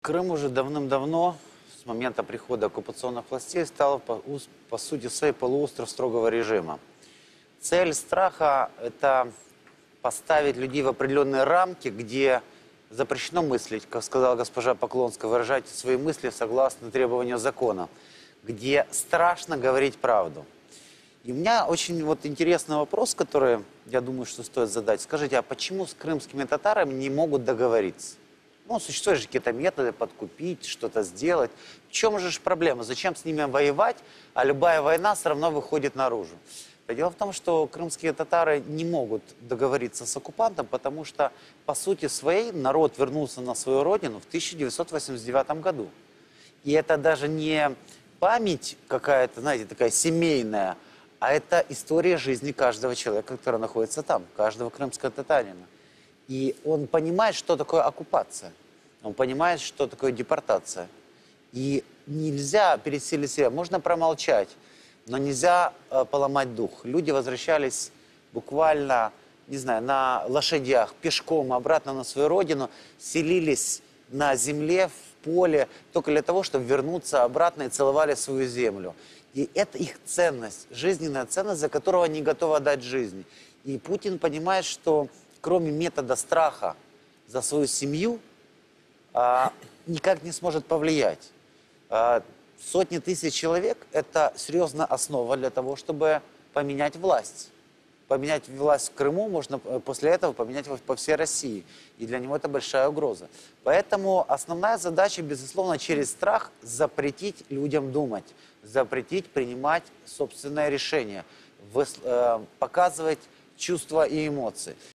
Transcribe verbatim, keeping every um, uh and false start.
Крым уже давным-давно, с момента прихода оккупационных властей, стал, по, ус- по сути своей, полуостров строгого режима. Цель страха – это поставить людей в определенные рамки, где запрещено мыслить, как сказала госпожа Поклонская, выражать свои мысли согласно требованию закона, где страшно говорить правду. И у меня очень вот интересный вопрос, который, я думаю, что стоит задать. Скажите, а почему с крымскими татарами не могут договориться? Ну, существуют же какие-то методы подкупить, что-то сделать. В чем же ж проблема? Зачем с ними воевать, а любая война все равно выходит наружу? Дело в том, что крымские татары не могут договориться с оккупантом, потому что, по сути своей, народ вернулся на свою родину в тысяча девятьсот восемьдесят девятом году. И это даже не память какая-то, знаете, такая семейная, а это история жизни каждого человека, который находится там, каждого крымского татарина. И он понимает, что такое оккупация. Он понимает, что такое депортация. И нельзя пересилить себя. Можно промолчать, но нельзя э, поломать дух. Люди возвращались буквально, не знаю, на лошадях, пешком обратно на свою родину, селились на земле, в поле, только для того, чтобы вернуться обратно и целовали свою землю. И это их ценность, жизненная ценность, за которую они готовы отдать жизнь. И Путин понимает, что кроме метода страха за свою семью, а, никак не сможет повлиять. А, сотни тысяч человек – это серьезная основа для того, чтобы поменять власть. Поменять власть в Крыму можно после этого поменять по всей России. И для него это большая угроза. Поэтому основная задача, безусловно, через страх запретить людям думать, запретить принимать собственное решение, показывать чувства и эмоции.